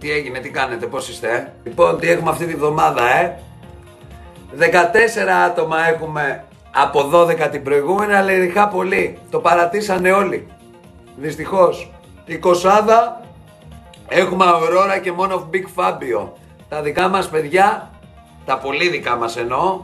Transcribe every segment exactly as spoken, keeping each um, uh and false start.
Τι έγινε, τι κάνετε, πώς είστε, ε? Λοιπόν, τι έχουμε αυτή τη βδομάδα, ε? δεκατέσσερα άτομα έχουμε από δώδεκα την προηγούμενη, αλλά ειδικά πολύ. Το παρατήσανε όλοι. Δυστυχώς. Η κοσάδα έχουμε Αουρόρα και μόνο Big Fabio. Τα δικά μας παιδιά, τα πολύ δικά μας εννοώ,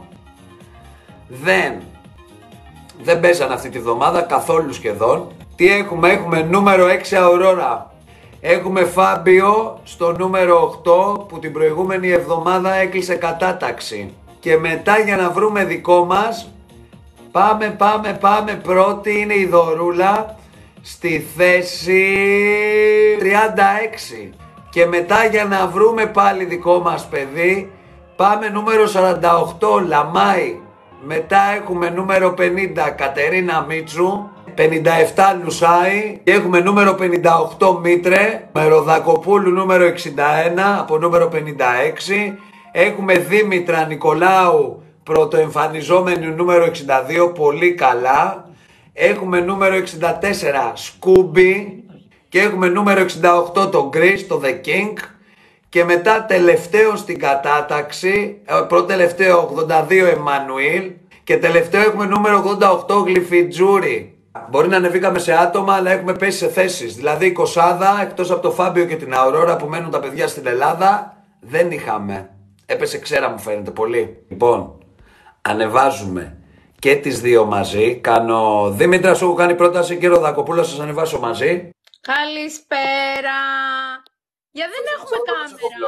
δεν, δεν πέσαν αυτή τη βδομάδα καθόλου σχεδόν. Τι έχουμε, έχουμε νούμερο έξι Αουρόρα. Έχουμε Φάμπιο στο νούμερο οκτώ που την προηγούμενη εβδομάδα έκλεισε κατάταξη. Και μετά για να βρούμε δικό μας, πάμε, πάμε, πάμε. Πρώτη είναι η Δωρούλα στη θέση τριάντα έξι. Και μετά για να βρούμε πάλι δικό μας παιδί, πάμε νούμερο σαράντα οκτώ Λαμάη. Μετά έχουμε νούμερο πενήντα Κατερίνα Μίτσου, πενήντα επτά Λουσάη και έχουμε νούμερο πενήντα οκτώ Μήτρε, Μεροδακοπούλου νούμερο εξήντα ένα από νούμερο πενήντα έξι. Έχουμε Δήμητρα Νικολάου πρωτοεμφανιζόμενη νούμερο εξήντα δύο, πολύ καλά. Έχουμε νούμερο εξήντα τέσσερα Σκούμπι και έχουμε νούμερο εξήντα οκτώ το Γκρις, το The King. Και μετά τελευταίο στην κατάταξη, πρώτο τελευταίο ογδόντα δύο Εμμανουήλ και τελευταίο έχουμε νούμερο ογδόντα οκτώ Γλυφιτζούρι. Μπορεί να ανεβήκαμε σε άτομα, αλλά έχουμε πέσει σε θέσεις. Δηλαδή η κοσάδα, εκτός από το Φάμπιο και την Αουρόρα που μένουν τα παιδιά στην Ελλάδα, δεν είχαμε. Έπεσε ξέρα μου φαίνεται πολύ. Λοιπόν, ανεβάζουμε και τις δύο μαζί. Κάνω... Δήμητρα, σου έχω κάνει πρόταση και Ροδακοπούλα, σας ανεβάσω μαζί. Καλησπέρα. Γιατί δεν έχουμε κάμερα.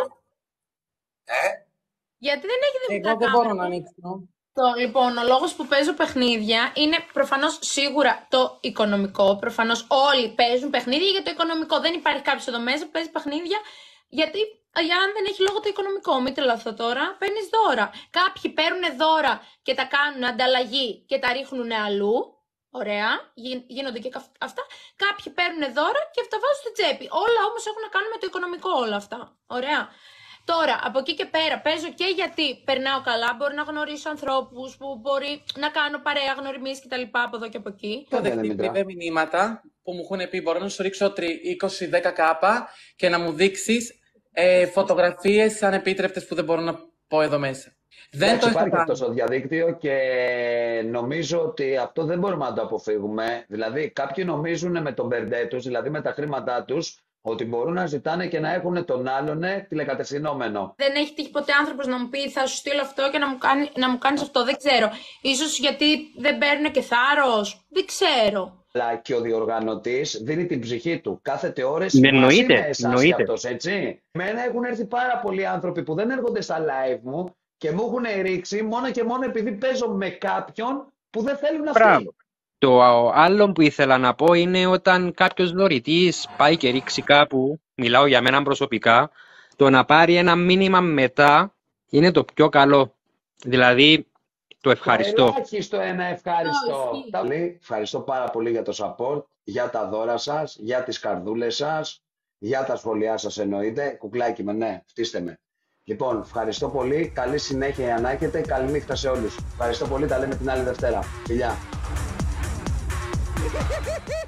Ε? Γιατί δεν έχει Εγώ δεν μπορώ να ανοίξω. Το, λοιπόν, ο λόγος που παίζω παιχνίδια είναι προφανώς σίγουρα το οικονομικό. Προφανώς όλοι παίζουν παιχνίδια για το οικονομικό. Δεν υπάρχει κάποιος εδώ μέσα που παίζει παιχνίδια γιατί για αν δεν έχει λόγο το οικονομικό. Μην τρελαθώ τώρα. Παίρνεις δώρα. Κάποιοι παίρνουν δώρα και τα κάνουν ανταλλαγή και τα ρίχνουν αλλού. Ωραία, γίνονται και αυτά. Κάποιοι παίρνουν δώρα και τα βάζουν στη τσέπη. Όλα όμως έχουν να κάνουν με το οικονομικό όλα αυτά. Ωραία. Τώρα, από εκεί και πέρα, παίζω και γιατί περνάω καλά. Μπορεί να γνωρίσω ανθρώπους που μπορεί να κάνω παρέα, γνωριμίες κτλ. Από εδώ και από εκεί. Έχω δεχτεί πριβέ μηνύματα που μου έχουν πει: μπορώ να σου ρίξω είκοσι δέκα κάπα και να μου δείξεις ε, φωτογραφίες ανεπίτρεπτες που δεν μπορώ να πω εδώ μέσα. Δεν το υπάρχει αυτό στο διαδίκτυο και νομίζω ότι αυτό δεν μπορούμε να το αποφύγουμε. Δηλαδή, κάποιοι νομίζουν με τον μπερντέ τους, δηλαδή με τα χρήματά τους, ότι μπορούν να ζητάνε και να έχουν τον άλλον τηλεκατευθυνόμενο. Δεν έχει τύχει ποτέ άνθρωπος να μου πει: θα σου στείλω αυτό και να μου, κάνει, να μου κάνεις αυτό. Δεν ξέρω. Ίσως γιατί δεν παίρνουν και θάρρος. Δεν ξέρω. Αλλά και ο διοργανωτής δίνει την ψυχή του. Κάθεται ώρες μαζί με εσάς κι αυτός, έτσι. Μένα έχουν έρθει πάρα πολλοί άνθρωποι που δεν έρχονται στα live μου και μου έχουν ρίξει μόνο και μόνο επειδή παίζω με κάποιον που δεν θέλουν αυτοί. Το άλλο που ήθελα να πω είναι όταν κάποιος δωρητής πάει και ρίξει κάπου, μιλάω για μένα προσωπικά, το να πάρει ένα μήνυμα μετά είναι το πιο καλό. Δηλαδή, το ευχαριστώ. Ελάχιστο ένα ευχαριστώ. Oh, ευχαριστώ πάρα πολύ για το support, για τα δώρα σας, για τις καρδούλες σας, για τα σχόλιά σας εννοείται. Κουκλάκι με, ναι, φτύστε με. Λοιπόν, ευχαριστώ πολύ. Καλή συνέχεια να έχετε. Καλή νύχτα σε όλους. Ευχαριστώ πολύ. Τα λέμε την άλλη Δευτέρα. Φιλιά.